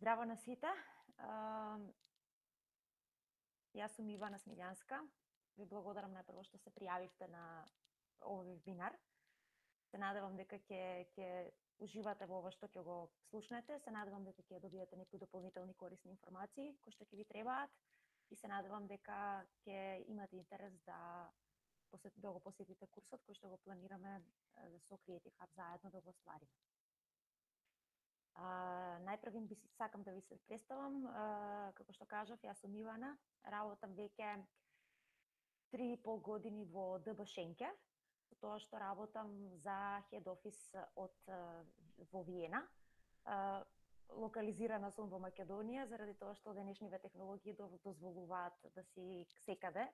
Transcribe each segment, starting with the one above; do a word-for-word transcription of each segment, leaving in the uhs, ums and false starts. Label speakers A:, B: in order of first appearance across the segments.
A: Здраво на сите. А, Јас сум Ивана Смилјанска. Ви благодарам најпрво што се пријавивте на овој вебинар. Се надевам дека ќе ќе уживате во ова што ќе го слушнете. Се надевам дека ќе добиете некои дополнителни корисни информации кои што ќе ви требаат и се надевам дека ќе имате интерес да да го посетите курсот кој што го планираме со Creative Hub заедно да го оствариме. Uh, најпрвим би сакам да ви се представам, uh, како што кажав, јас сум Ивана, работам веќе три и пол години во ДБ Шенкер, со тоа што работам за Head Office од uh, во Виена. Uh, локализирана сум во Македонија, заради тоа што денешниве технологии дозволуваат да си секаде,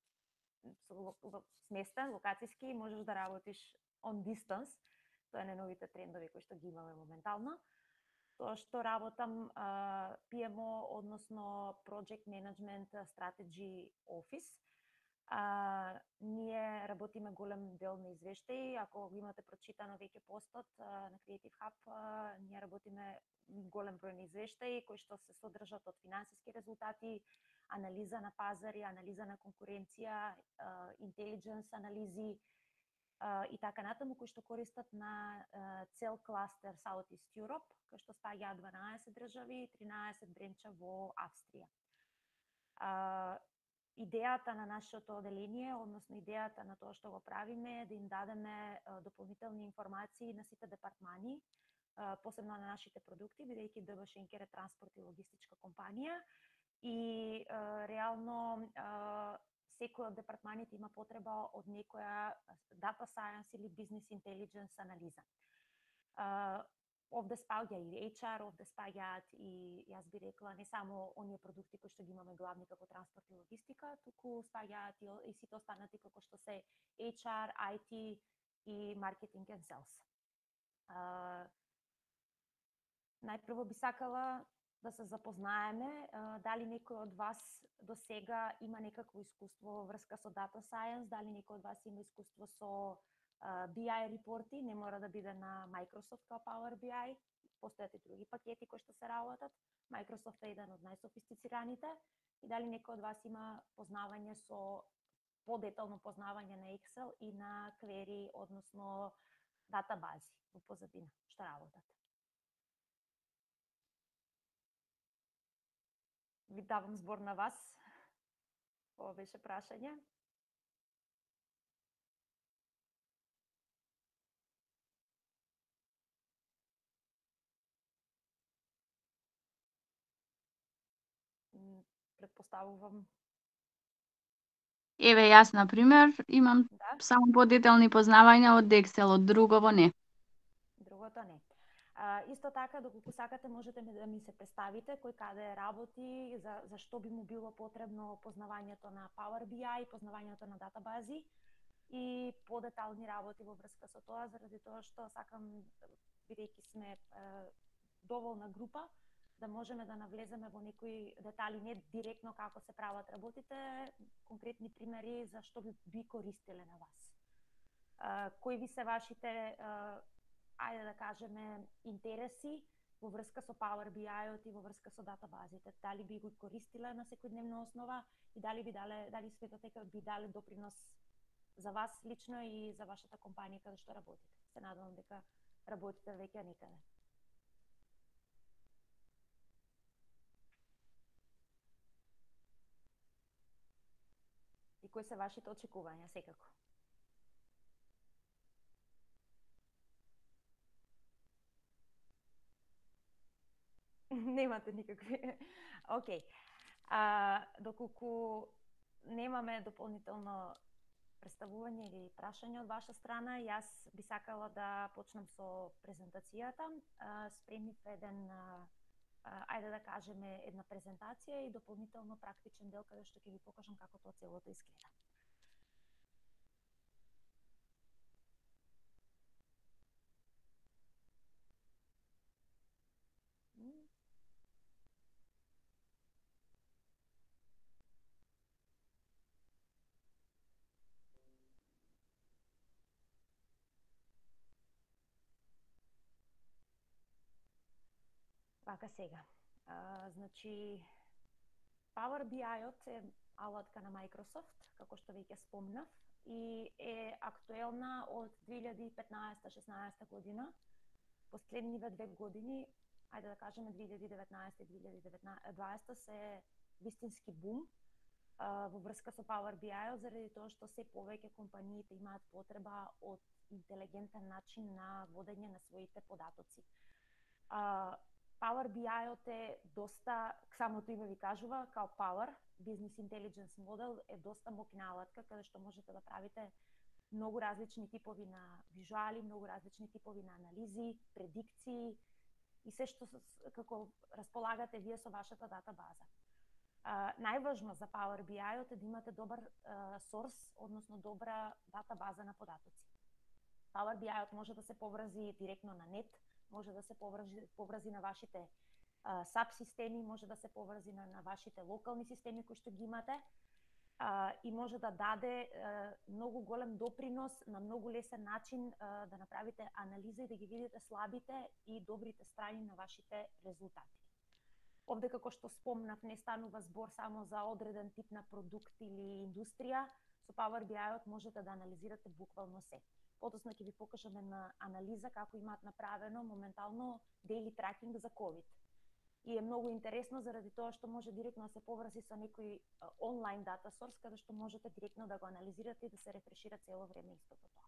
A: сместен, локацијски, можеш да работиш on distance, тоа е на новите трендови кои што ги имаме моментално. Тоа што работам uh, Пи Ем О, односно Project Management Strategy Office. Uh, ние работиме голем дел на извештаи. Ако го имате прочитано веќе постот uh, на Creative Hub, uh, ние работиме голем број на извештаи кои што се содржат од финансиски резултати, анализа на пазари, анализа на конкуренција, uh, intelligence анализи, Uh, и така натаму, кои што користат на uh, цел кластер Southeast Europe, кој што спаѓаат дванаесет држави и тринаесет бренча во Австрија. Uh, идејата на нашето оделение, односно идејата на тоа што го правиме е да им дадеме uh, дополнителни информации на сите департмани, uh, посебно на нашите продукти, бидејќи ДБ Шенкер е транспорт и логистичка компанија и uh, реално uh, секој од департманите има потреба од некоја data science или business intelligence анализа. Uh, овде спаѓа и Ейч Ар, овде спаѓаат и, јас би рекла, не само оние продукти кои што ги имаме главни како транспорт и логистика, туку спаѓаат и, и сите останати како што се Ейч Ар, Ај Ти и marketing and sales. Uh, најпрво би сакала да се запознаеме, дали некој од вас до сега има некакво искуство во врска со Data Science, дали некој од вас има искуство со Би Ај репорти, не мора да биде на Microsoft као Power Би Ај, постојат и други пакети кои што се работат. Microsoft е еден од најсофистицираните. И дали некој од вас има познавање со подетално познавање на Excel и на query, односно датабази во позадина што работат. Ви давам збор на вас. Ова беше прашање. Предпоставувам.
B: Еве, јас, на пример, имам
A: Да?
B: само подетелни познавања од Excel, од другово не.
A: Другото не. А, исто така, доколку сакате, можете да ми се представите кој каде работи, за, за што би му било потребно познавањето на Power Би Ај, познавањето на датабази и подетални работи во врска со тоа, заради тоа што сакам, бидејќи сме е, доволна група, да можеме да навлеземе во некои детали, не директно како се прават работите, конкретни примери за што би, би користеле на вас. Uh, кои ви се вашите, uh, ајде да кажеме, интереси во врска со Power Би Ај-от и во врска со датабазите? Дали би го користиле на секојдневна основа и дали би дале, дали сметате дека би дале допринос за вас лично и за вашата компанија каде што работите? Се надевам дека работите веќе некаде. И кои се вашите очекувања, секако? Немате никакви. Океј. Okay. Доколку немаме дополнително представување или прашање од ваша страна, јас би сакала да почнам со презентацијата. Спремив еден, ајде да кажеме, една презентација и дополнително практичен дел каде што ќе ви покажам како тоа целото изгледа. Вака сега. А, значи, Power би ай-от е алатка на Microsoft, како што веќе спомнав, и е актуелна од две илјади и петнаесета-шеснаесета година. Последниве две години, ајде да кажеме две илјади и деветнаесета и две илјади и дваесета се вистински бум а, во врска со Power би ай, заради тоа што се повеќе компаниите имаат потреба од интелигентен начин на водење на своите податоци. А, Power би ай-от е доста, самото име ви кажува, као Power, Business Intelligence Model е доста мокна алатка, каде што можете да правите многу различни типови на визуали, многу различни типови на анализи, предикции и се што како располагате вие со вашата дата база. Uh, најважно за Power би ай-от е да имате добар uh, source, односно добра дата база на податоци. Power би ай-от може да се поврзи директно на нет, може да се поврзи, поврзи на вашите uh, саб-системи, може да се поврзи на, на вашите локални системи кои што ги имате uh, и може да даде uh, многу голем допринос на многу лесен начин uh, да направите анализа и да ги видите слабите и добрите страни на вашите резултати. Овде, како што спомнав, не станува збор само за одреден тип на продукт или индустрија. Со Power би ай-от можете да анализирате буквално се. Подоцна ќе ви покажеме на анализа како имаат направено моментално daily tracking за COVID. И е многу интересно заради тоа што може директно да се поврзи со некој онлайн дата сорс, каде што можете директно да го анализирате и да се рефрешира цело време истото тоа.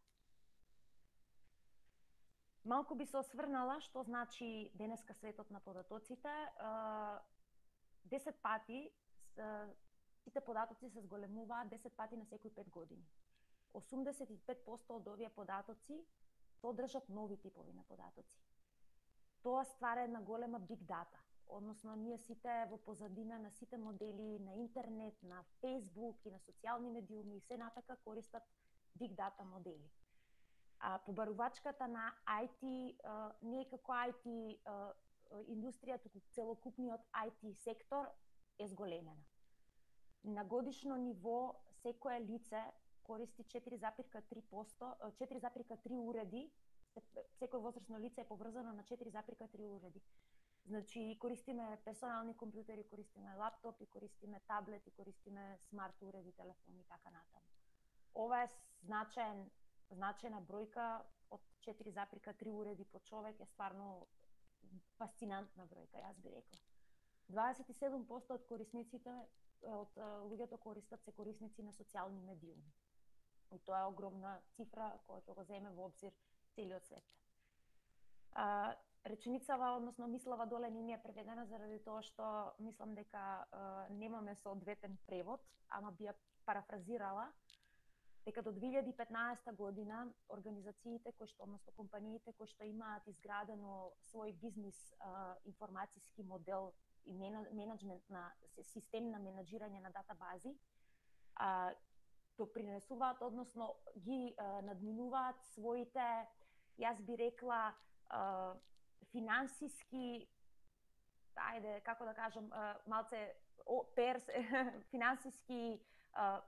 A: Малку би се осврнала што значи денеска светот на податоците. десет пати сите податоци се зголемуваат десет пати на секои пет години. осумдесет и пет проценти од овие податоци содржат нови типови на податоци. Тоа ствара една голема big data, односно ние сите во позадина на сите модели на интернет, на Facebook и на социјални медиуми и се натака користат big data модели. А, побарувачката на ай ти а, не е како ай ти а, индустрија, туку целокупниот ай ти сектор е зголемена. На годишно ниво секое лице користи четири запирка три проценти, четири запирка три уреди, секој возрасно лице е поврзано на четири запирка три уреди. Значи, користиме персонални компјутери, користиме лаптопи, користиме таблети, користиме смарт уреди, телефони и така натаму. Ова е значаен значајна бројка од четири запирка три уреди по човек е стварно фасцинантна бројка, јас би рекла. дваесет и седум проценти од корисниците, од луѓето користат се корисници на социјални медиуми. И тоа е огромна цифра која ќе го земе во обзир целиот свет. А, реченицава, односно мислава доле не ми е преведена заради тоа што мислам дека а, немаме соодветен превод, ама би ја парафразирала дека до две илјади и петнаесета година организациите кои што, односно компаниите кои што имаат изградено свој бизнис а, информациски модел и менеджмент на систем на менаџирање на датабази, а, допринесуваат, односно ги а, надминуваат своите, јас би рекла, а, финансиски, ајде, како да кажам, а, малце о, перс, финансиски а,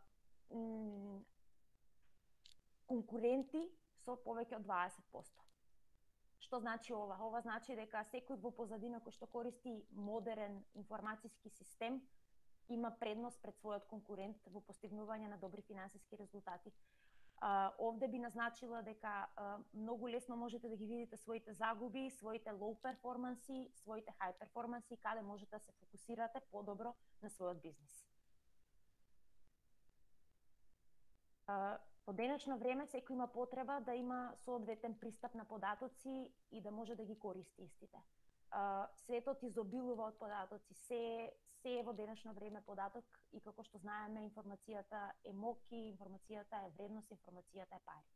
A: конкуренти со повеќе од дваесет проценти. Што значи ова? Ова значи дека секој во позадина кој што користи модерен информациски систем има предност пред својот конкурент во постигнување на добри финансиски резултати. Uh, овде би назначила дека uh, многу лесно можете да ги видите своите загуби, своите low перформанси, своите high перформанси, каде можете да се фокусирате подобро на својот бизнис. Uh, Во денешно време секој има потреба да има соодветен пристап на податоци и да може да ги користи истите. Uh, светот изобилува од податоци, се, се е во денешно време податок и како што знаеме информацијата е моки, информацијата е вредност, информацијата е пари.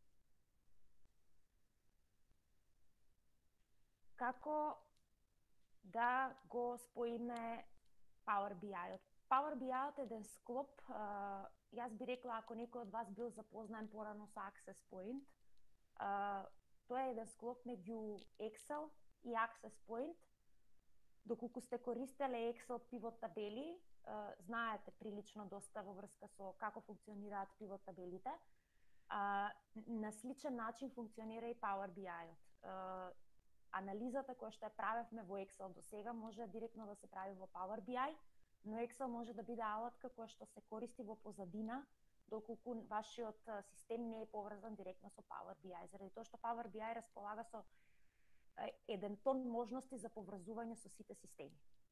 A: Како да го споиме Power би ай-от? Power би ай-от е еден склоп, uh, јас би рекла, ако некој од вас бил запознаен порано со Access Point, uh, тоа е еден склоп меѓу Excel и Access Point. Доколку сте користеле Excel пивот табели, uh, знаете прилично доста во врска со како функционираат пивот табелите. Uh, на сличен начин функционира и Power би ай-от. Uh, анализата која што ја правевме во Excel до сега може директно да се прави во Power би ај, но Excel може да биде алатка која што се користи во позадина, доколку вашиот систем не е поврзан директно со Power би ај, заради тоа што Power би ај располага со еден тон можности за поврзување со сите системи.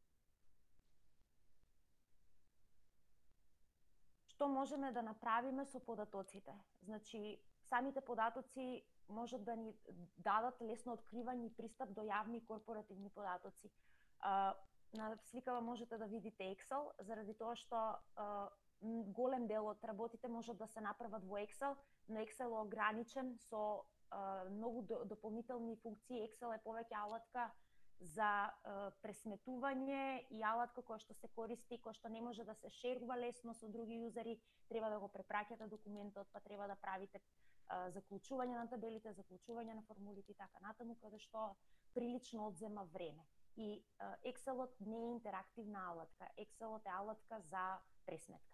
A: Што можеме да направиме со податоците? Значи, самите податоци можат да ни дадат лесно откривање и пристап до јавни корпоративни податоци. На сликава можете да видите Excel, заради тоа што голем дел од работите можат да се направат во Excel, но Excel е ограничен со многу дополнителни функции. Excel е повеќе алатка за пресметување и алатка која што се користи, која што не може да се шерува лесно со други јузери, треба да го препраќате документот, па треба да правите заклучување на табелите, заклучување на формулите и така натаму, каде што прилично одзема време. И Excelот не е интерактивна алатка, Excelот е алатка за пресметка.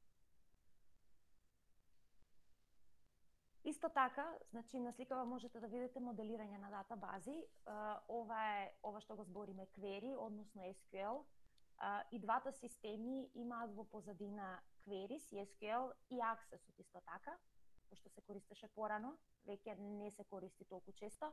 A: Исто така, значи на сликава можете да видите моделирање на датабази. Ова е ова што го збориме query, односно ес кју ел. И двата системи имаат во позадина queries, ес кју ел и Access исто така, што се користеше порано, веќе не се користи толку често.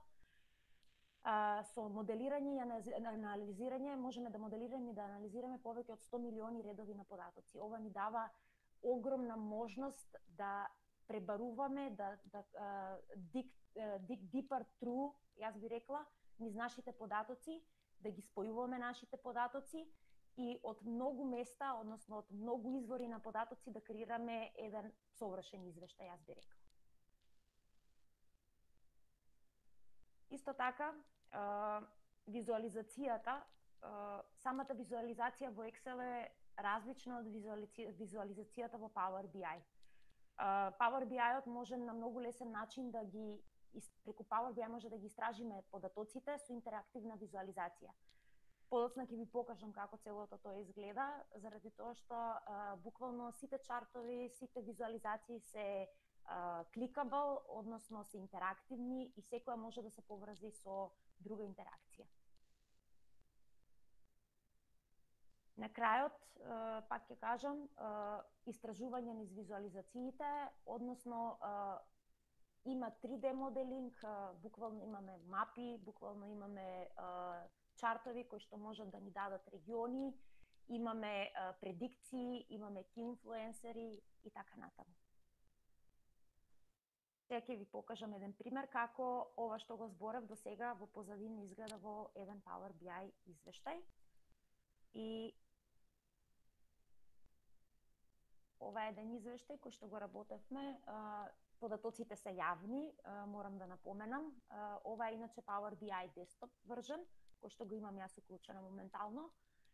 A: Со моделирање и анализирање можеме да моделираме и да анализираме повеќе од сто милиони редови на податоци. Ова ни дава огромна можност да пребаруваме, да, да dig, dig deeper through, јас би рекла, низ нашите податоци, да ги спојуваме нашите податоци и од многу места, односно од многу извори на податоци да креираме еден совршен извештај, јас би рекла. Исто така, визуализацијата, самата визуализација во Excel е различна од визуализацијата во Power би ај. Power би ај-от може на многу лесен начин да ги, преку Power би ај може да ги истражиме податоците со интерактивна визуализација. Подоцна ќе ви покажам како целото тоа изгледа, заради тоа што а, буквално сите чартови, сите визуализации се кликабл, односно се интерактивни и секоја може да се поврзи со друга интеракција. На крајот, пак ќе кажам, истражување низ визуализациите, односно има три де моделинг, буквално имаме мапи, буквално имаме чартови кои што можат да ни дадат региони, имаме предикции, имаме ки инфлуенсери и така натаму. Сега ќе ви покажам еден пример како ова што го зборев до сега во позадина изгледа во еден Power би ај извештај. И ова е еден извештај кој што го работевме. Податоците се јавни, морам да напоменам. Ова е иначе Power би ај Desktop version, кој што го имам јас уклучено моментално.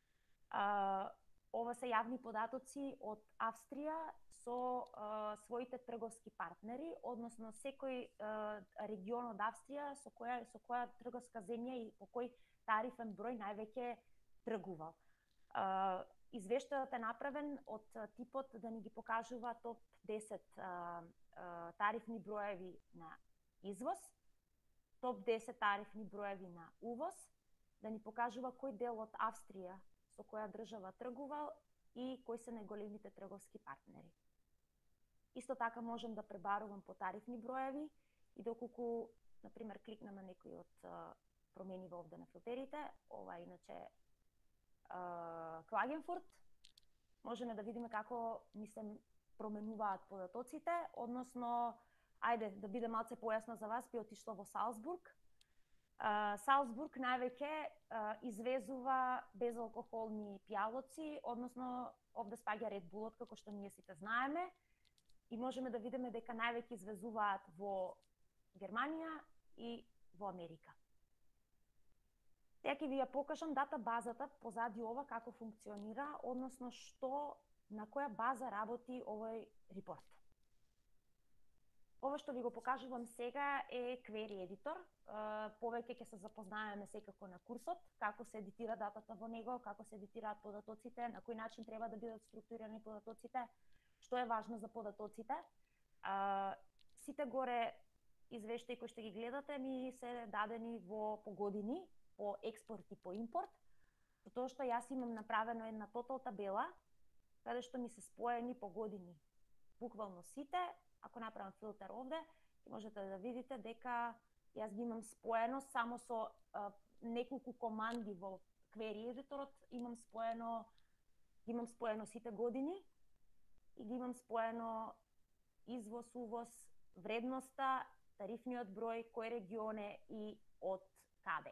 A: Ова се јавни податоци од Австрија со а, своите трговски партнери, односно секој а, регион од Австрија со која со која трговска земја и по кој тарифен број највеќе тргувал. А, извештајот е направен од типот да ни ги покажува топ десет а, а, тарифни броеви на извоз, топ десет тарифни броеви на увоз, да ни покажува кој дел од Австрија со која држава тргувал и кои се најголемите трговски партнери. Исто така можам да пребарувам по тарифни броеви и доколку, например, кликнам на некој од променива овде на филтерите, ова е иначе Klagenfurt, можеме да видиме како ми се променуваат податоците, односно, ајде да биде малце појасно за вас, би отишла во Салцбург. Салцбург највеќе извезува безалкохолни пијалоци, односно овде спаѓа Red Bull, како што ние сите знаеме, и можеме да видиме дека највеќе извезуваат во Германија и во Америка. Сега ќе ви ја покажам дата базата позади ова како функционира, односно што на која база работи овој репорт. Ова што ви го покажувам сега е Query Editor. Повеќе ќе се запознаеме секако на курсот, како се едитира датата во него, како се едитираат податоците, на кој начин треба да бидат структурирани податоците, што е важно за податоците. Сите горе извештаи кои што ги гледате ми се дадени во по години, по експорт и по импорт, затоа што јас имам направено една тотал табела каде што ми се споени по години. Буквално сите, ако направам филтер овде, можете да видите дека јас ги имам споено само со а, неколку команди во query едиторот, имам споено ги имам споено сите години и ги имам споено извоз, увоз, вредноста, тарифниот број, кој регион е и од каде.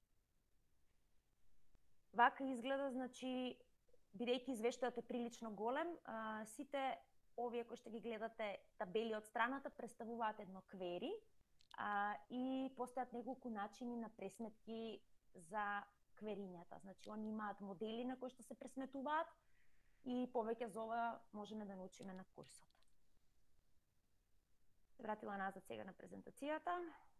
A: Вака изгледа, значи, бидејќи извештајот е прилично голем, а, сите овие кои што ги гледате табели од страната представуваат едно query а, и постојат неколку начини на пресметки за кверињата. Значи, они имаат модели на кои што се пресметуваат и повеќе за ова можеме да научиме на курсот. Се вратила назад сега на презентацијата.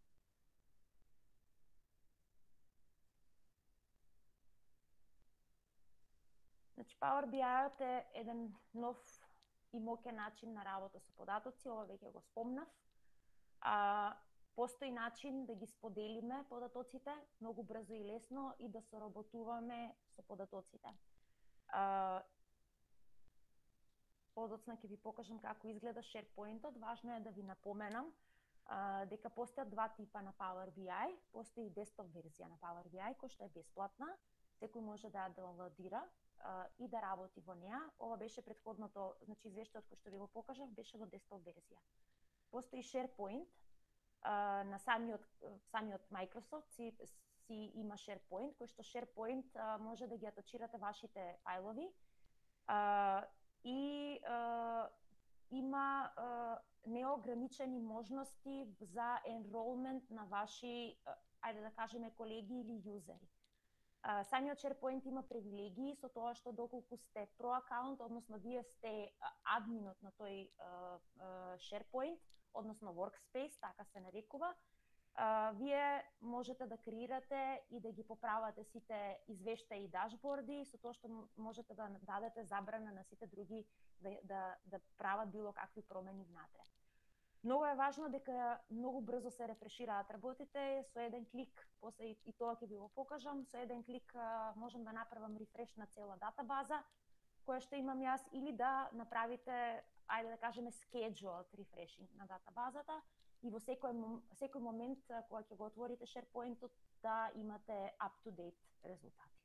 A: Значи, Power би ай-от е еден нов и моќен начин на работа со податоци, ова веќе го спомнав. А, постои начин да ги споделиме податоците многу брзо и лесно и да соработуваме со податоците. А, подоцна ќе ви покажам како изгледа SharePoint-от. Важно е да ви напоменам а, дека постојат два типа на Power би ай. Постои десктоп верзија на Power би ай, која што е бесплатна. Секој може да ја даунлодира и да работи во неа. Ова беше претходното, значи извештајот кој што ви го покажав, беше во десктоп верзија. Постои SharePoint, а, на самиот, самиот Microsoft си, си има SharePoint, кој што SharePoint а, може да ги атачирате вашите фајлови а, и а, има а, неограничени можности за enrollment на ваши, а, ајде да кажеме, колеги или юзери. Uh, самиот SharePoint има привилегии со тоа што доколку сте про акаунт, односно вие сте uh, админот на тој uh, uh, SharePoint, односно workspace, така се нарекува, uh, вие можете да креирате и да ги поправате сите извештаи и дашборди, со тоа што можете да дадете забрана на сите други да, да, да прават било какви промени внатре. Многу е важно дека многу брзо се рефрешираат работите, со еден клик, после и тоа ќе ви го покажам, со еден клик а, можам да направам рефреш на цела датабаза, која што имам јас, или да направите, ајде да кажеме, scheduled refreshing на датабазата и во секој, секој момент кога ќе го отворите SharePoint-от да имате up-to-date резултати.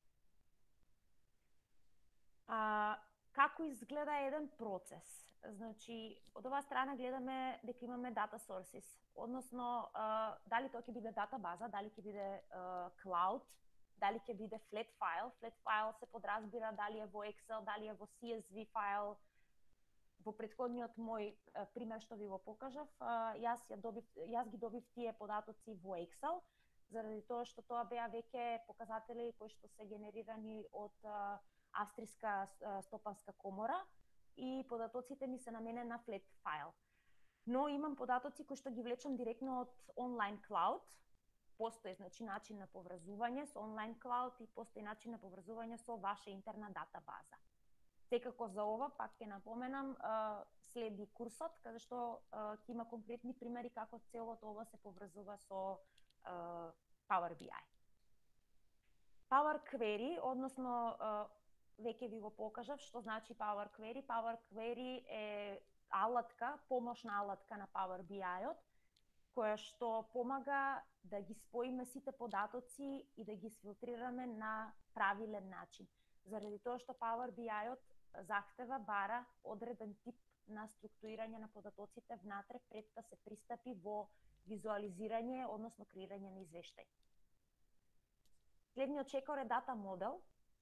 A: А, како изгледа еден процес? Значи, од оваа страна гледаме дека имаме data sources, односно uh, дали тоа ќе биде датабаза, дали ќе биде uh, cloud, дали ќе биде flat file. Flat file се подразбира дали е во Excel, дали е во си ес ви файл. Во претходниот мој uh, пример што ви го покажав, uh, јас, ја добив, јас ги добив тие податоци во Excel, заради тоа што тоа беа веќе показатели кои што се генерирани од uh, Австријска uh, стопанска комора, и податоците ми се на мене на flat файл. Но имам податоци кои што ги влечам директно од онлайн клауд. Постои, значи, начин на поврзување со онлайн клауд и постои начин на поврзување со ваша интерна датабаза. Секако за ова, пак ќе напоменам, следи курсот, каде што ќе има конкретни примери како целото ова се поврзува со Power би ай. Power Query, односно веќе ви го покажав што значи Power Query. Power Query е алатка, помошна алатка на Power би ай-от, која што помага да ги споиме сите податоци и да ги сфилтрираме на правилен начин. Заради тоа што Power би ай-от захтева, бара одреден тип на структурирање на податоците внатре пред да се пристапи во визуализирање, односно креирање на извештај. Следниот чекор е дата модел.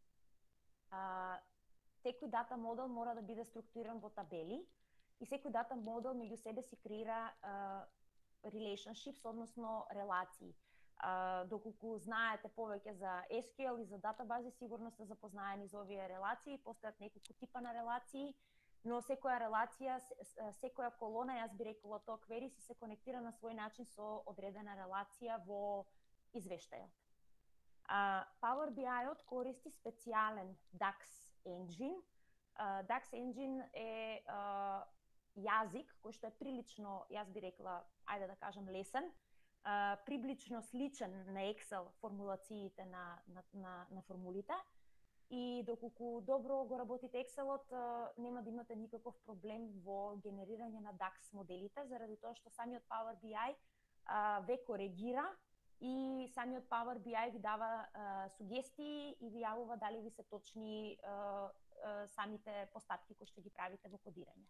A: Uh, секој дата модел мора да биде структуриран во табели и секој дата модел меѓу себе си креира uh, relationships, односно релации. Uh, доколку знаете повеќе за ес кю ел и за датабази, сигурно сте запознаени за овие релации, постојат неколку типа на релации, но секоја релација, секоја колона, јас би рекла тоа query, се конектира на свој начин со одредена релација во извештајот. Uh, Power би ай-от користи специјален дакс engine. Uh, дакс engine е uh, јазик кој што е прилично, јас би рекла, ајде да кажам лесен, а, приблично сличен на Excel формулациите на, на, на, на формулите. И доколку добро го работите Excel-от, нема да имате никаков проблем во генерирање на дакс моделите, заради тоа што самиот Power би ај а, ве коригира и самиот Power би ај ви дава а, сугестии и ви јавува дали ви се точни а, а, самите постапки кои што ги правите во кодирање.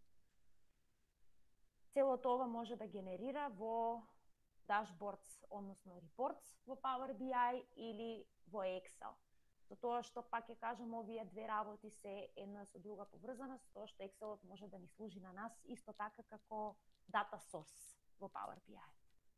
A: Целото ова може да генерира во dashboards, односно reports во Power би ај или во Excel. Со тоа што, пак ќе кажам, овие две работи се една со друга поврзана, со тоа што Excel-от може да ни служи на нас исто така како data source во Power би ај.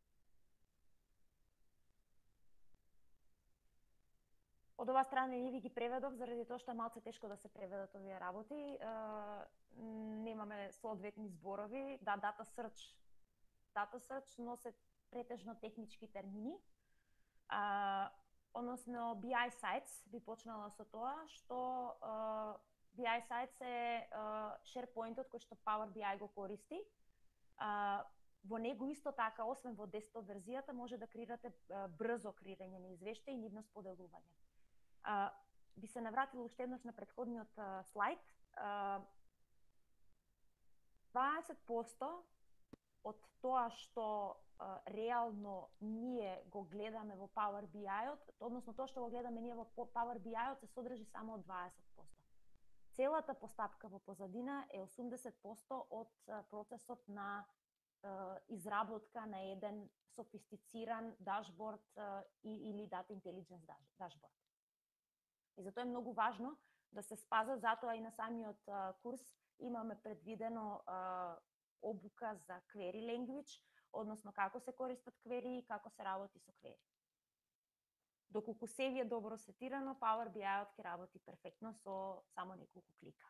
A: Од оваа страна не ви ги преведов, заради тоа што е малце тешко да се преведат овие работи. Е, немаме соодветни зборови. Да, data search, data search носе претежно технички термини. А, односно би ај Sites би почнала со тоа што uh, би ај Sites е uh, SharePoint-от кој што Power би ај го користи. Uh, во него исто така, освен во десктоп верзијата, може да креирате uh, брзо креирање на извештаи и нивно споделување. Uh, би се навратила уште еднаш на претходниот uh, слайд. Uh, дваесет проценти од тоа што uh, реално ние го гледаме во Power би ај-от, односно тоа што го гледаме ние во Power би ај-от се содржи само од дваесет проценти. Целата постапка во позадина е осумдесет проценти од uh, процесот на uh, изработка на еден софистициран дашборд uh, или Data Intelligence дашборд. И затоа е многу важно да се спазат, затоа и на самиот uh, курс имаме предвидено uh, обука за query language, односно како се користат query и како се работи со query. Доколку се ви е добро сетирано, Power би ај-от ќе работи перфектно со само неколку клика.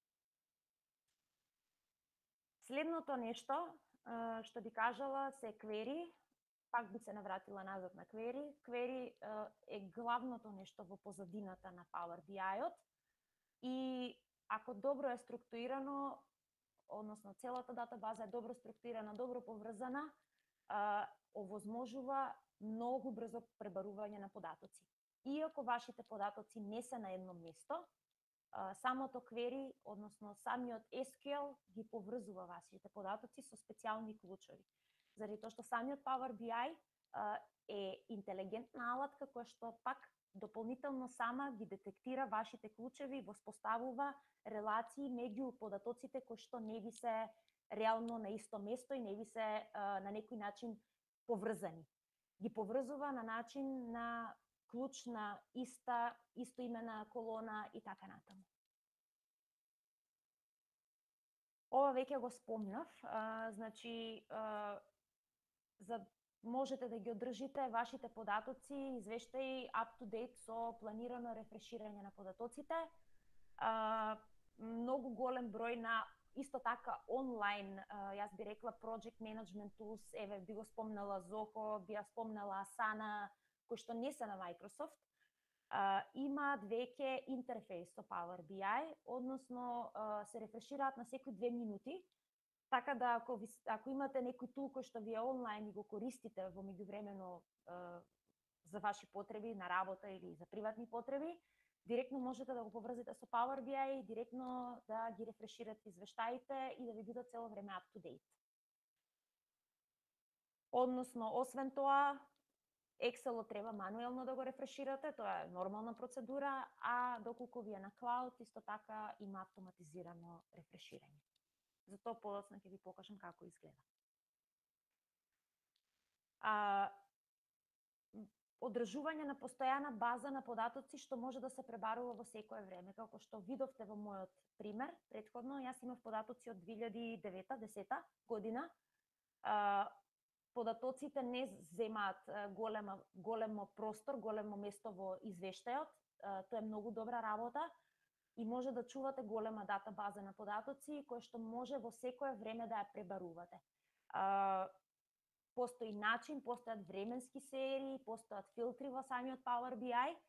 A: Следното нешто што би кажала се query, пак би се навратила назад на query. Query е главното нешто во позадината на Power би ај-от и ако добро е структурирано, односно целата датабаза е добро структурирана, добро поврзана, овозможува многу брзо пребарување на податоци. Иако вашите податоци не се на едно место, самото query, односно самиот ес кю ел ги поврзува вашите податоци со специјални клучеви. Заради тоа што самиот Power би ај е интелигентна алатка која што пак дополнително сама ги детектира вашите клучеви и воспоставува релации меѓу податоците кои што не ви се реално на исто место и не ви се а, на некој начин поврзани. Ги поврзува на начин на клуч на иста, истоимена колона и така натаму. Ова веќе го спомнав, а, значи а, за можете да ги одржите вашите податоци, извештаи up to date со планирано рефреширање на податоците. А, многу голем број на исто така онлайн, а, јас би рекла project management tools, еве би го спомнала Zoho, би ја спомнала Asana, кои што не се на Microsoft, а, имаат веќе интерфејс со Power би ај, односно а, се рефрешираат на секои две минути. Така да ако, ви, ако имате некој тул кој што ви е онлайн и го користите во меѓувремено е, за ваши потреби на работа или за приватни потреби, директно можете да го поврзите со Power би ај и директно да ги рефреширате извештаите и да ви бидат цело време up to date. Односно, освен тоа, Excel-от треба мануелно да го рефреширате, тоа е нормална процедура, а доколку ви е на клауд, исто така има автоматизирано рефреширање. Затоа подоцна ќе ви покажам како изгледа. А, одржување на постојана база на податоци што може да се пребарува во секое време. Како што видовте во мојот пример, претходно, јас имав податоци од две илјади и десета година. А, податоците не земаат голема, големо простор, големо место во извештајот. А, тоа е многу добра работа. И може да чувате голема дата база на податоци, која што може во секое време да ја пребарувате. А, постои начин, постојат временски серии, постојат филтри во самиот Power би ај,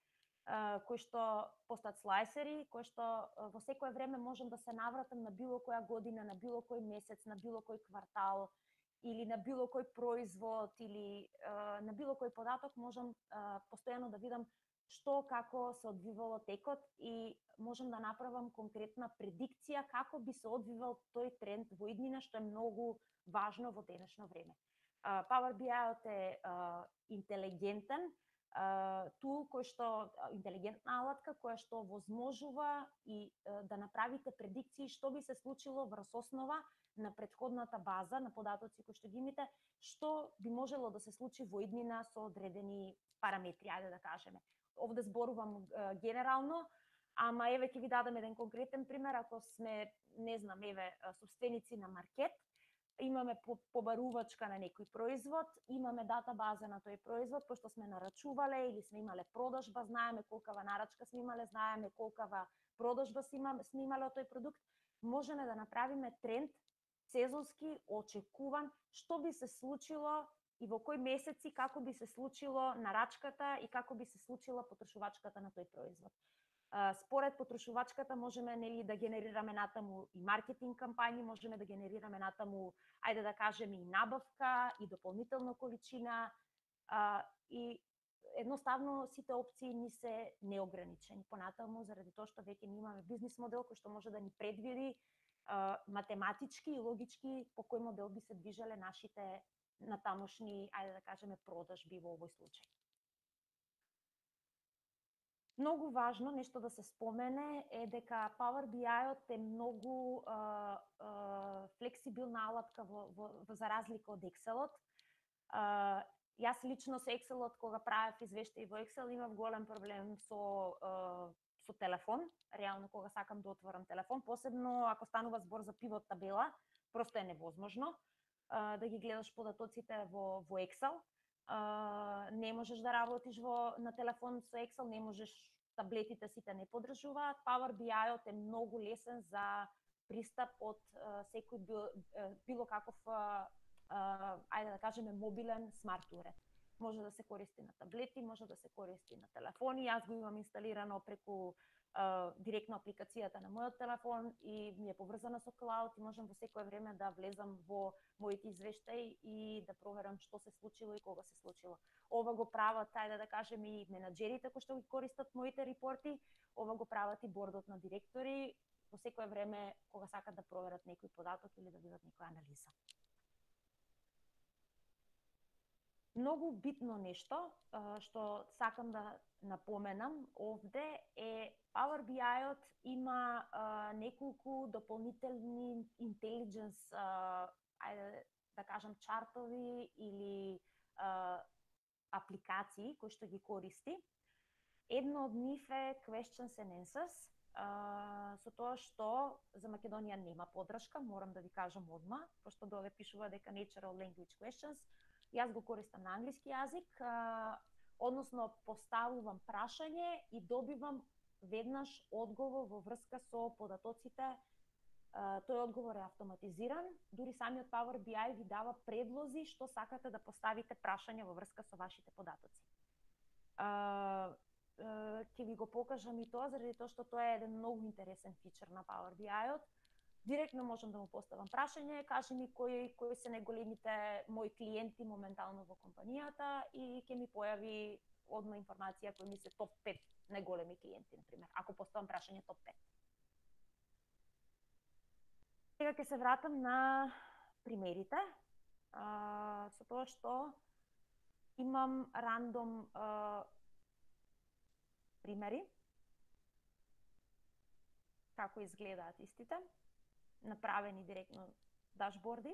A: кои што постат слайсери, кои што во секое време можам да се навратам на било која година, на било кој месец, на било кој квартал или на било кој производ или на било кој податок можам постојано да видам што како се одвивало текот и можам да направам конкретна предикција како би се одвивал тој тренд во иднина, што е многу важно во денешно време. Power би ай-от е интелигентен тул кој што интелигентна алатка која што возможува и да направите предикции што би се случило врз основа на претходната база на податоци кои што ги имате, што би можело да се случи во иднина со одредени параметри, ајде да кажеме. Овде зборувам генерално, ама еве ќе ви дадам еден конкретен пример, ако сме, не знам, еве собственици на маркет, имаме побарувачка на некој производ, имаме дата база на тој производ, пошто сме нарачувале или сме имале продажба, знаеме колкава нарачка сме имале, знаеме колкава продажба сме имале од тој продукт, можеме да направиме тренд сезонски очекуван што би се случило и во кои месеци, како би се случило нарачката и како би се случила потрошувачката на тој производ. Според потрошувачката можеме нели да генерираме натаму и маркетинг кампањи, можеме да генерираме натаму, ајде да кажеме и набавка и дополнителна количина а, и едноставно сите опции ни се неограничени понатаму заради тоа што веќе имаме бизнис модел кој што може да ни предвиди а, математички и логички по кој модел би се движеле нашите натамошни, ајде да кажеме, продажби во овој случај. Многу важно нешто да се спомене е дека Power би ай-от е многу а, а, флексибилна алатка во, во, во за разлика од Excel-от. А, јас лично со Excel-от кога правев извештаи во Excel имав голем проблем со а, со телефон, реално кога сакам да отворам телефон, посебно ако станува збор за пивот табела, просто е невозможно а, да ги гледаш податоците во во Excel. Uh, не можеш да работиш во на телефон со Excel, не можеш, таблетите сите не поддржуваат. Power би ай-от е многу лесен за пристап од uh, секој било, било каков uh, uh, ајде да кажеме мобилен смарт уред. Може да се користи на таблети, може да се користи на телефони. Јас го имам инсталирано преку Uh, директно апликацијата на мојот телефон и ми е поврзана со клауд и можам во секое време да влезам во моите извештаи и да проверам што се случило и кога се случило. Ова го прават, ајде да кажем, и менаџерите кои што ги користат моите репорти, ова го прават и бордот на директори во секое време кога сакат да проверат некој податок или да видат некоја анализа. Многу битно нешто што сакам да напоменам овде е Power би ай-от има а, неколку дополнителни intelligence, а, ајде да кажам, чартови или а, апликации кои што ги користи. Едно од нив е Questions and Answers, а, со тоа што за Македонија нема поддршка, морам да ви кажам одма, пошто доле пишува дека Natural Language Questions. Јас го користам на англиски јазик, а, односно поставувам прашање и добивам веднаш одговор во врска со податоците. А, тој одговор е автоматизиран, дури самиот Power би ай ви дава предлози што сакате да поставите прашања во врска со вашите податоци. А, ќе ви го покажам и тоа, заради тоа што тоа е еден многу интересен фичер на Power би ай-от. Директно можам да му поставам прашање, кажи ми кои кои се најголемите мои клиенти моментално во компанијата и ќе ми појави одма информација кои ми се топ пет најголеми клиенти, например, ако поставам прашање топ пет. Сега ќе се вратам на примерите, а, со тоа што имам рандом а, примери како изгледаат истите, направени директно дашборди,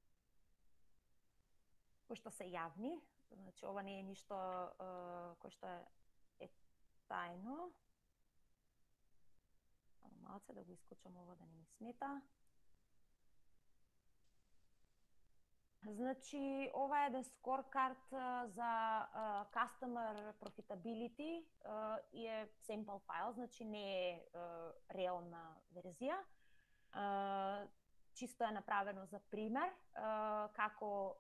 A: кои што се јавни, значи ова не е ништо uh, кој што е, е тајно. Само малце да го исклучам ова да не ми смета. Значи, ова е еден скоркард за uh, customer profitability uh, и е sample файл, значи не е uh, реална верзија. Uh, чисто е направено за пример uh, како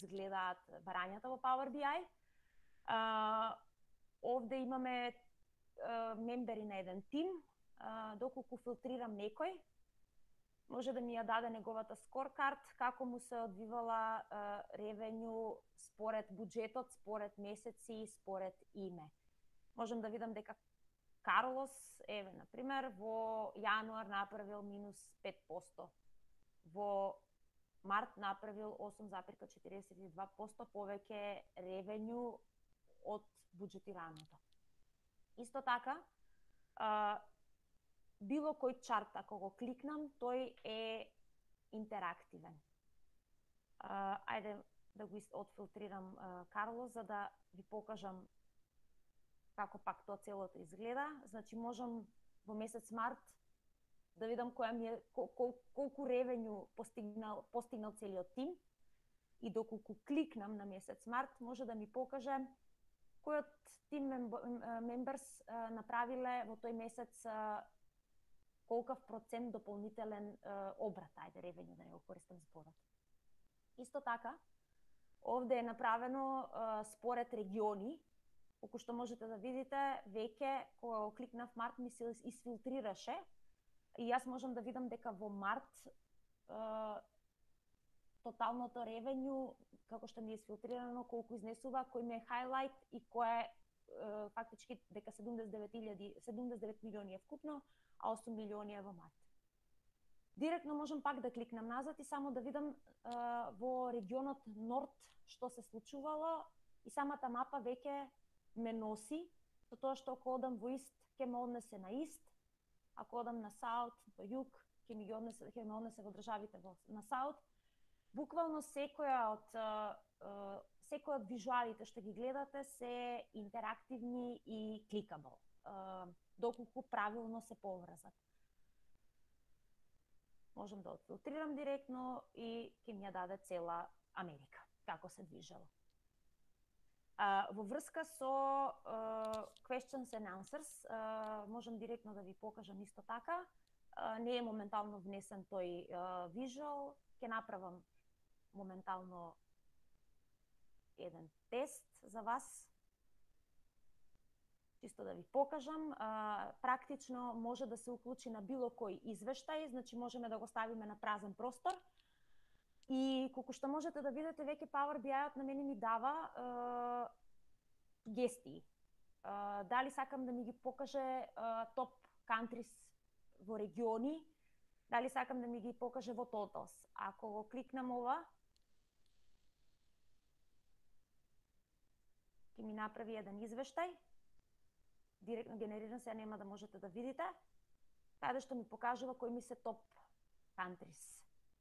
A: изгледаат барањата во Power би ай. Uh, овде имаме мембери на еден тим, доколку филтрирам некој, може да ми ја даде неговата скоркард, како му се одвивала ревењу според буџетот, според месеци, според име. Можам да видам дека Карлос, еве, на пример, во јануар направил минус пет проценти, во март направил осум запирка четиридесет и два проценти повеќе ревењу од буџетираното. Исто така, било кој чарт, ако го кликнам, тој е интерактивен. Ајде да го отфилтрирам Карлос, за да ви покажам како пак тоа целото изгледа. Значи, можам во месец март да видам која ми е, кол, кол, колку ревењу постигнал, постигнал целиот тим, и доколку кликнам на месец март, може да ми покаже кој од тим мемберс направиле во тој месец колкав процент дополнителен обрат, ајде ревењу да не го користам зборот. Исто така, овде е направено според региони, колку што можете да видите, веќе кога го кликнав март ми се изфилтрираше и јас можам да видам дека во март тоталното ревењу, како што ми е изфилтрирано, колку изнесува, кој ми е хайлайт и кој е фактички дека седумдесет и девет милиони е вкупно, а осум милиони е во март. Директно можам пак да кликнам назад и само да видам а, во регионот Норд што се случувало и самата мапа веќе ме носи, со тоа што ако одам во ист, ќе ме однесе на ист, ако одам на саут, во југ, ќе ми ги однесе, ќе ме однесе во државите во, на саут. Буквално секоја од секој од визуалите што ги гледате се интерактивни и кликабл, доколку правилно се поврзат. Можам да отфилтрирам директно и ќе ми ја даде цела Америка, како се движело. Во врска со questions and answers, можам директно да ви покажам исто така. Не е моментално внесен тој визуал, ќе направам моментално еден тест за вас, чисто да ви покажам. Практично може да се уклучи на било кој извештај, значи можеме да го ставиме на празен простор. И колку што можете да видите, веќе Power би ай-от на мене ми дава е, гести. Е, дали сакам да ми ги покаже е, топ countries во региони, дали сакам да ми ги покаже во totals. Ако го кликнам ова, ќе ми направи еден извештај, директно генериран, сега нема да можете да видите, каде што ми покажува кои ми се топ countries.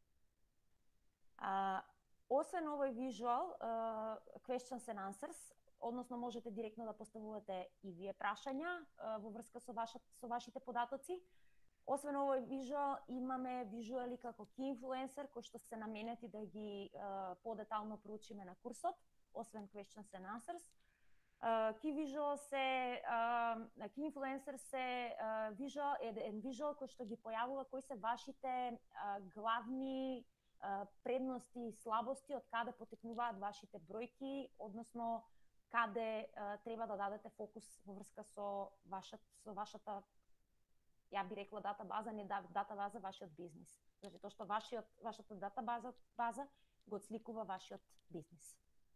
A: Uh, освен овој visual, uh, questions and answers, односно можете директно да поставувате и вие прашања uh, во врска со, ваша, со вашите податоци. Освен овој visual, имаме визуали како key influencer, кои што се наменети да ги uh, подетално проучиме на курсот, освен questions and answers. Uh, key visual се, uh, key influencer се uh, visual, еден visual кој што ги појавува кои се вашите uh, главни предности и слабости, од каде потекнуваат вашите бројки, односно каде а, треба да дадете фокус во врска со вашата, со вашата, ја би рекла дата база, не дата база, вашиот бизнис. Значи тоа што вашиот, вашата дата база, база го отсликува вашиот бизнис.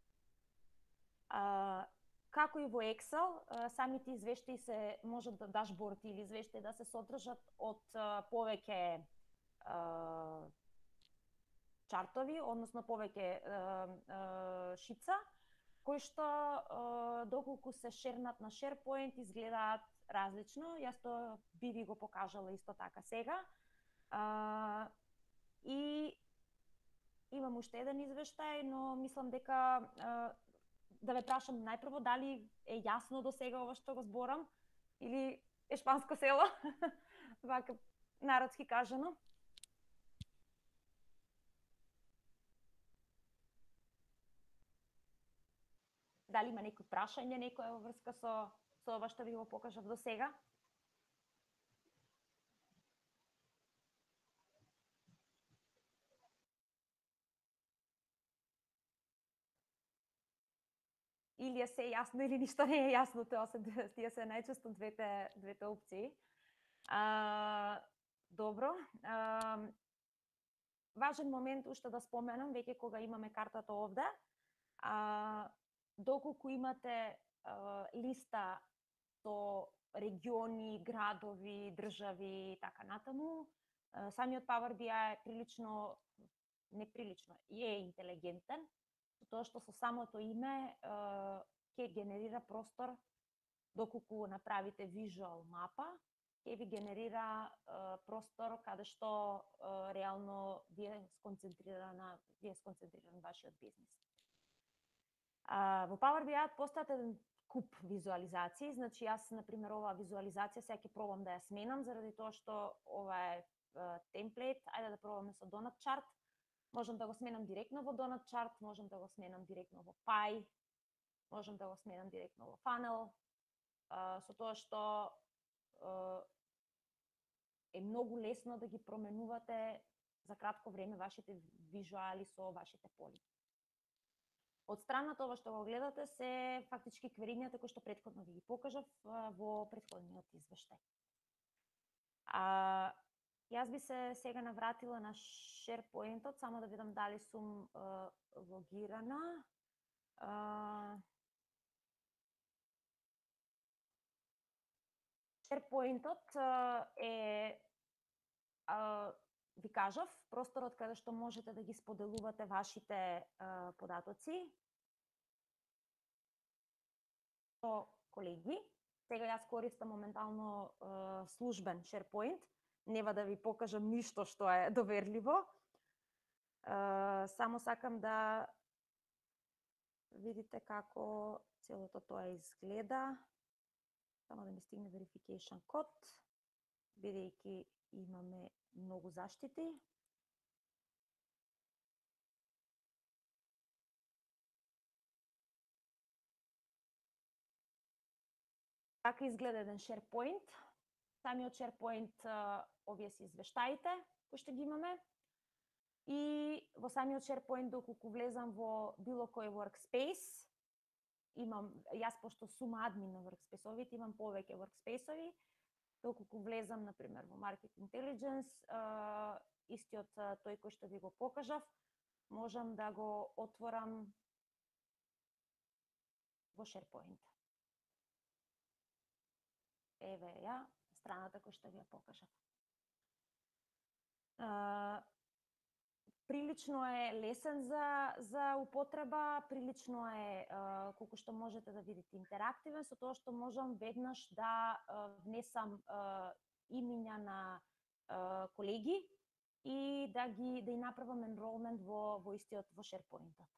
A: А, како и во Excel, а, самите извештаи се можат да дашборд или извештаи да се содржат од а, повеќе а, чартови, односно повеќе е, е, шица, кои што е, доколку се шернат на SharePoint изгледаат различно. Јас тоа би ви го покажала исто така сега. Е, и имам уште еден извештај, но мислам дека е, да ве прашам најпрво дали е јасно до сега ова што го зборам или е шпанско село, вака народски кажано. Дали има некој прашање, некоја во врска со, со ова што ви го покажав до сега? или е се јасно или ништо не е јасно, тоа се тие се најчесто двете двете опции. А, добро. А, важен момент уште да споменам, веќе кога имаме картата овде, а, доколку имате а, листа со региони, градови, држави и така натаму, а, самиот Power би ай е прилично, неприлично, е интелигентен, тоа што со самото име ќе генерира простор, доколку направите визуал мапа, ќе ви генерира uh, простор каде што uh, реално вие сконцентрирана, вие сконцентриран вашиот бизнис. Uh, во Power би ай постојат еден куп визуализации, значи јас, например, оваа визуализација сега ќе пробам да ја сменам, заради тоа што ова е uh, темплейт, ајде да пробаме со Donut Chart. Можам да го сменам директно во Donut Chart, можам да го сменам директно во Pie, можам да го сменам директно во Funnel, uh, со тоа што uh, е многу лесно да ги променувате за кратко време вашите визуали со вашите поли. Од страна тоа што го гледате се фактички кверињата кои што претходно ви ги покажав во претходниот извештај. А, јас би се сега навратила на SharePoint-от, само да видам дали сум а, логирана. А, SharePoint-от е, а, ви кажав, просторот каде што можете да ги споделувате вашите а, податоци со колеги. Сега јас користам моментално а, службен SharePoint, нема да ви покажам ништо што е доверливо. А, само сакам да видите како целото тоа изгледа. Само да ми стигне verification код, бидејќи имаме многу заштити. Така изгледа еден SharePoint. Самиот SharePoint, овие се извештаите кои што ги имаме. И во самиот SharePoint, доколку влезам во било кој workspace, имам, јас пошто сум админ на workspace-овите, имам повеќе workspace-ови. Доколку влезам, например, во Market Intelligence, истиот тој кој што ви го покажав, можам да го отворам во SharePoint. Еве ја, страната кој што ви ја покажав. Прилично е лесен за, за употреба, прилично е uh, колку што можете да видите интерактивен, со тоа што можам веднаш да uh, внесам uh, имиња на uh, колеги и да ги да и направам enrollment во во истиот во SharePoint-от.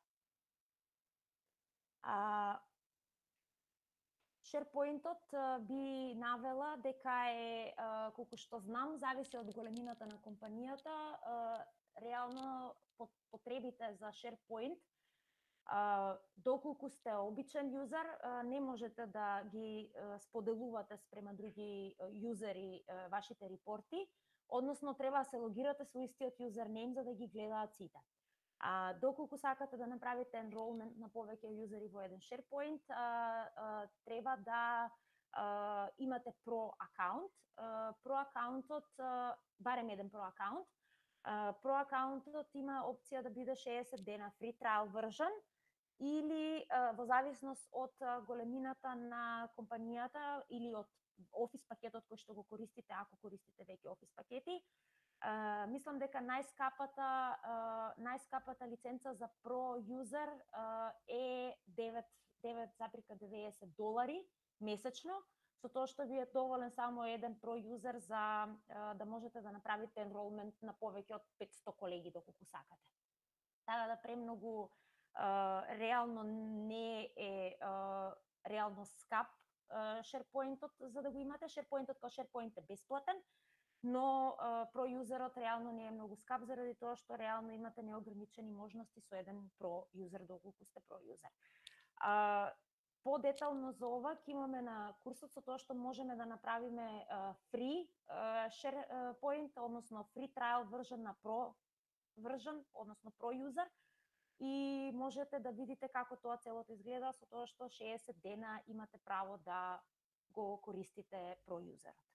A: Uh, SharePoint-от uh, би навела дека е uh, колку што знам, зависи од големината на компанијата, uh, реално потребите за SharePoint, а, доколку сте обичен јузер, не можете да ги а, споделувате спрема други јузери вашите репорти, односно треба да се логирате со истиот юзернейм за да ги гледаат сите. А, доколку сакате да направите enrollment на повеќе јузери во еден SharePoint, а, а, треба да а, имате Pro акаунт. А, Pro акаунтот, а, барем еден Pro акаунт. Uh, Pro акаунтот има опција да биде шеесет дена free trial version или uh, во зависност од uh, големината на компанијата или од Office пакетот кој што го користите, ако користите веќе Office пакети. Uh, мислам дека најскапата uh, најскапата лиценца за Pro user uh, е девет запирка деветдесет долари месечно, со тоа што ви е доволен само еден Pro user за а, да можете да направите enrollment на повеќе од петсто колеги доколку сакате. Така да премногу а, реално не е а, реално скап а, SharePoint-от за да го имате. SharePoint-от као SharePoint е бесплатен, но а, Pro user-от реално не е многу скап заради тоа што реално имате неограничени можности со еден Pro user доколку сте Pro user. А, По-детално за ова ќе имаме на курсот со тоа што можеме да направиме uh, free uh, SharePoint, односно free trial version на Pro version, односно Pro user, и можете да видите како тоа целото изгледа, со тоа што шеесет дена имате право да го користите проюзерот.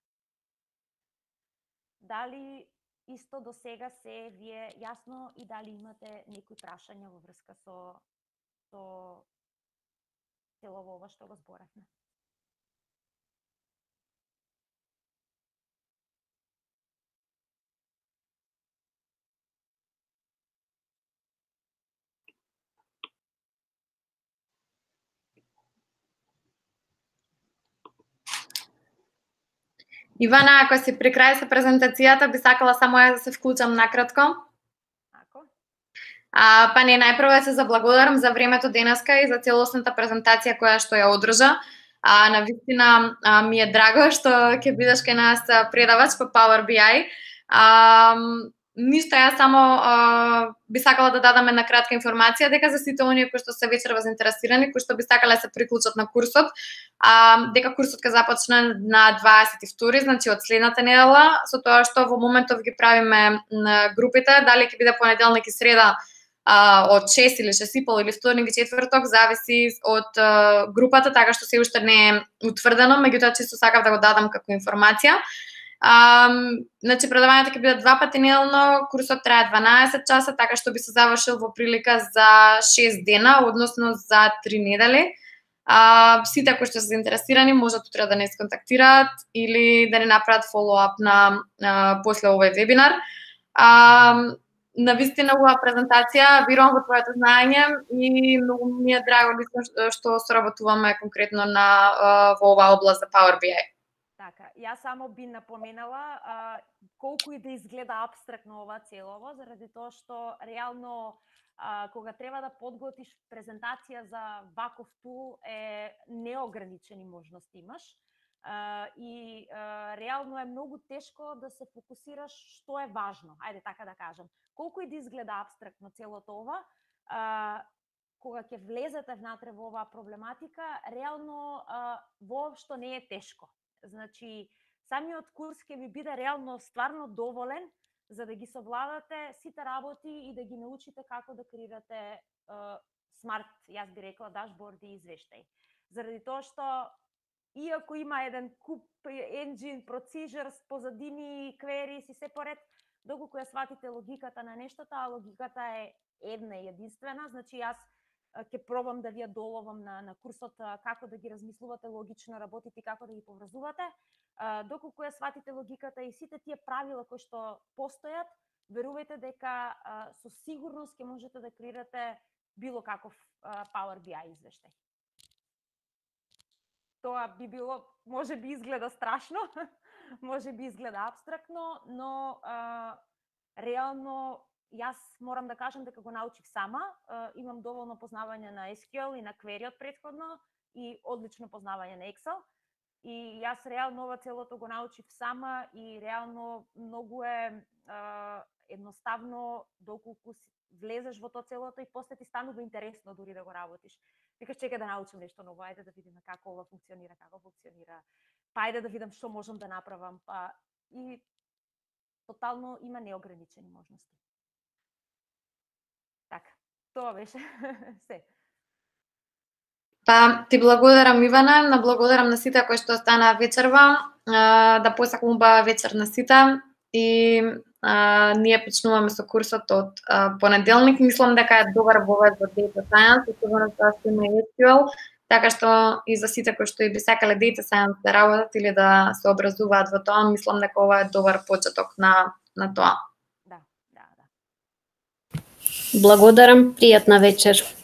A: Дали исто до сега се ви е јасно и дали имате некои прашања во врска со со целово ова што го зборавме?
C: Ивана, ако си при крај со презентацијата, би сакала само ја да се вклучам накратко.
A: Ако?
C: А, па не, најпрво да се заблагодарам за времето денеска и за целосната презентација која што ја одржа. А, навистина а, ми е драго што ќе бидеш кај нас предавач по Power би ай. А, ништо, јас само а, би сакала да дадам една кратка информација дека за сите оние кои што се вечерва заинтересирани, кои што би сакале да се приклучат на курсот, а, дека курсот ќе започне на дваесет и втори, значи од следната недела, со тоа што во моментов ги правиме на групите, дали ќе биде понеделник и среда а, од шест или шест и пол или вторник и четврток, зависи од а, групата, така што се уште не е утврдено, меѓутоа чисто сакав да го дадам како информација. Um, значи предавањето ќе биде два пати неделно, курсот трае дванаесет часа, така што би се завршил во прилика за шест дена, односно за три недели. Uh, сите кои што се заинтересирани можат утре да не се контактираат или да не направат follow-up на uh, после овој вебинар. Uh, Навистина оваа презентација верувам во твоето знаење и многу ми е драго лично што соработуваме конкретно на uh, во оваа област за Power би ай.
A: Така, јас само би напоменала а, колку и да изгледа абстрактно ова целово, заради тоа што реално а, кога треба да подготвиш презентација за ваков тул е неограничени можности имаш. А, и а, реално е многу тешко да се фокусираш што е важно, ајде така да кажам. Колку и да изгледа абстрактно целото ова, а, кога ќе влезете внатре во оваа проблематика, реално а, воопшто не е тешко. Значи, самиот курс ќе ви биде реално стварно доволен за да ги совладате сите работи и да ги научите како да креирате е, смарт, јас би рекла, дашборди и извештаи. Заради тоа што иако има еден куп engine, procedures, позадини, queries и се поред, доколку ја сватите логиката на нештото, а логиката е една и единствена, значи јас ќе пробам да ви ја доловам на, на курсот како да ги размислувате логично, работите и како да ги поврзувате. Доколку ја сватите логиката и сите тие правила кои што постојат, верувајте дека со сигурност ќе можете да креирате било каков Power би ай извештај. Тоа би било, може би изгледа страшно, може би изгледа абстрактно, но а, реално јас морам да кажам дека го научих сама, имам доволно познавање на ес кю ел и на query од претходно и одлично познавање на Excel. И јас реално ова целото го научих сама и реално многу е, е едноставно доколку влезеш во тоа целото и после ти станува интересно дури да го работиш. Викаш, чекај да научам нешто ново, ајде да видиме како ова функционира, како функционира. Па ајде да видам што можам да направам, па и тотално има неограничени можности. Така, тоа беше се.
C: Па, ти благодарам, Ивана, на благодарам на сите кои што останаа вечерва, да посакувам убава вечер на сите и а, ние почнуваме со курсот од а, понеделник. Мислам дека е добар вовед во Data Science, особено тоа што има ес кю ел, така што и за сите кои што и би сакале Data Science да работат или да се образуваат во тоа, мислам дека ова е добар почеток на, на тоа.
A: Да, да, да.
D: Благодарам, пријатна вечер.